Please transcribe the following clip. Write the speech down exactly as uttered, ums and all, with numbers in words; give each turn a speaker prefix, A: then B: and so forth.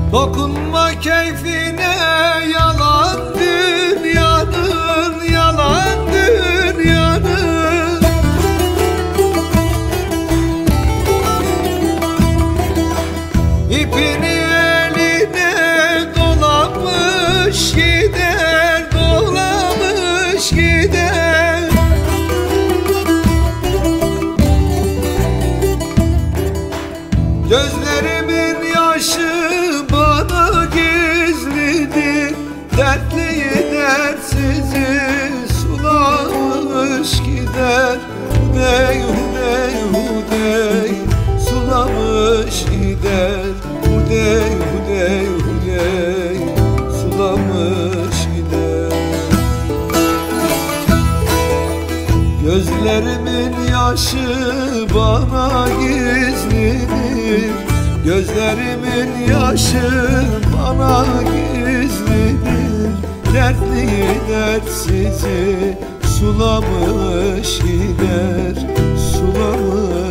A: Dokunma keyfine, yalan dünyanın, yalan dünyanın. İpini eline dolamış gider, dolamış gider. Gözlerimin yaşı bana gizlidir, dertliyi dertsizi sulamış gider. Hudey hudey hudey sulamış gider. Hudey hudey hudey sulamış gider. Gözlerimin yaşı bana gizlidir, gözlerimin yaşı bana gizlidir. Dertliyi dertsizi sulamış gider, sulamış